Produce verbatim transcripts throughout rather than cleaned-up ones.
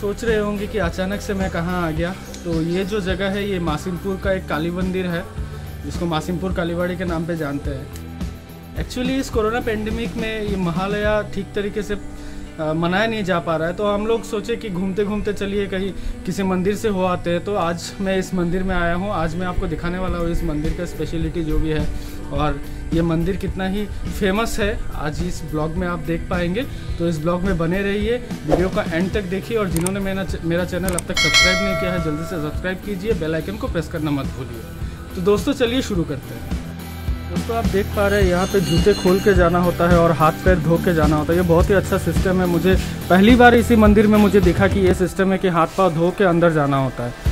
सोच रहे होंगे कि अचानक से मैं कहाँ आ गया। तो ये जो जगह है ये मासिमपुर का एक काली मंदिर है, जिसको मासिमपुर कालीबाड़ी के नाम पे जानते हैं। एक्चुअली इस कोरोना पेंडेमिक में ये महालया ठीक तरीके से आ, मनाया नहीं जा पा रहा है, तो हम लोग सोचे कि घूमते घूमते चलिए कहीं किसी मंदिर से हो आते हैं। तो आज मैं इस मंदिर में आया हूँ। आज मैं आपको दिखाने वाला हूँ इस मंदिर का स्पेशलिटी जो भी है, और ये मंदिर कितना ही फेमस है आज इस ब्लॉग में आप देख पाएंगे। तो इस ब्लॉग में बने रहिए, वीडियो का एंड तक देखिए, और जिन्होंने मेरा मेरा चैनल अब तक सब्सक्राइब नहीं किया है जल्दी से सब्सक्राइब कीजिए, बेल आइकन को प्रेस करना मत भूलिए। तो दोस्तों चलिए शुरू करते हैं। दोस्तों आप देख पा रहे हैं यहाँ पे जूते खोल के जाना होता है और हाथ पैर धो के जाना होता है। ये बहुत ही अच्छा सिस्टम है। मुझे पहली बार इसी मंदिर में मुझे दिखा कि ये सिस्टम है कि हाथ पाँव धो के अंदर जाना होता है।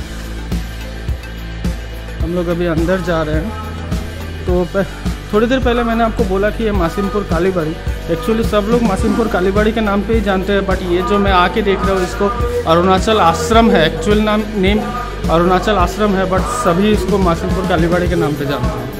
हम लोग अभी अंदर जा रहे हैं। तो थोड़ी देर पहले मैंने आपको बोला कि ये मासिमपुर कालीबाड़ी, एक्चुअली सब लोग मासिमपुर कालीबाड़ी के नाम पे ही जानते हैं, बट ये जो मैं आके देख रहा हूँ इसको अरुणाचल आश्रम है। एक्चुअल नाम नेम अरुणाचल आश्रम है, बट सभी इसको मासिमपुर कालीबाड़ी के नाम पे जानते हैं।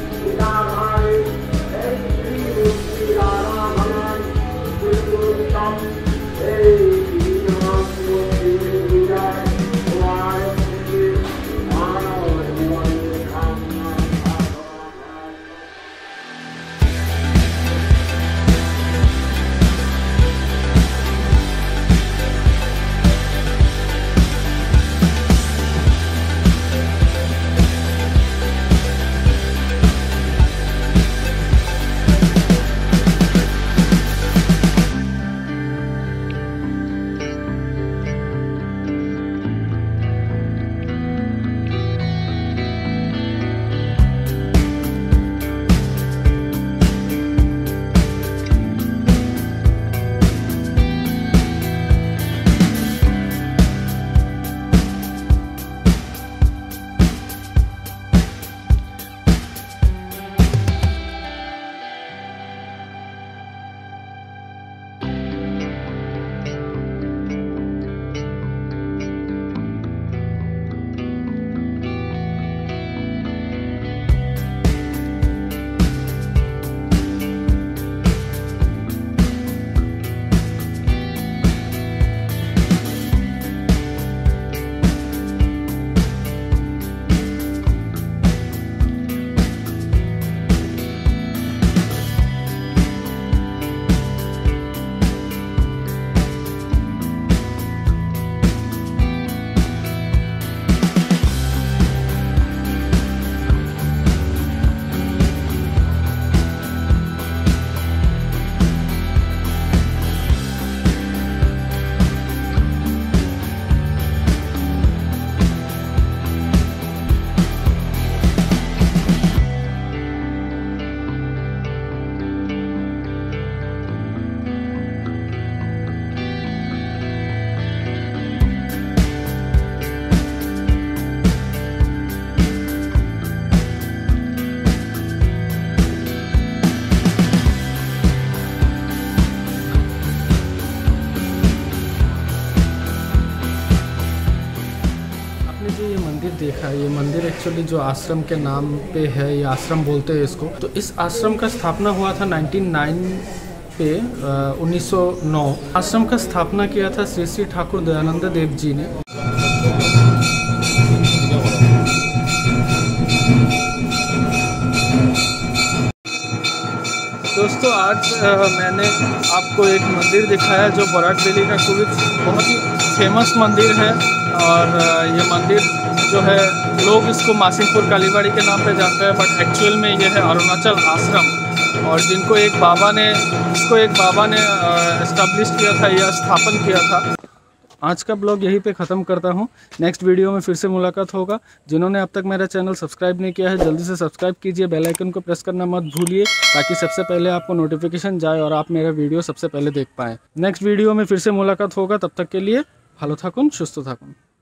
देखा ये मंदिर एक्चुअली जो आश्रम के नाम पे है, ये आश्रम बोलते हैं इसको। तो इस आश्रम का स्थापना हुआ था नाइनटीन ओ नाइन पे उन्नीस सौ नौ। आश्रम का स्थापना किया था श्री श्री ठाकुर दयानंद देव जी ने। दोस्तों आज आ, मैंने आपको एक मंदिर दिखाया जो बराक वैली का कोई बहुत ही फेमस मंदिर है, और आ, ये मंदिर जो है लोग इसको मासिमपुर कालीबाड़ी के नाम पे जानते हैं, बट एक्चुअल में ये है अरुणाचल आश्रम, और जिनको एक बाबा ने इसको एक बाबा ने एस्टैब्लिश किया था या स्थापन किया था। आज का ब्लॉग यहीं पे ख़त्म करता हूँ। नेक्स्ट वीडियो में फिर से मुलाकात होगा। जिन्होंने अब तक मेरा चैनल सब्सक्राइब नहीं किया है जल्दी से सब्सक्राइब कीजिए, बेल आइकन को प्रेस करना मत भूलिए, ताकि सबसे पहले आपको नोटिफिकेशन जाए और आप मेरा वीडियो सबसे पहले देख पाएँ। नेक्स्ट वीडियो में फिर से मुलाकात होगा। तब तक के लिए भालो थाकुन, सुस्थ थाकुन।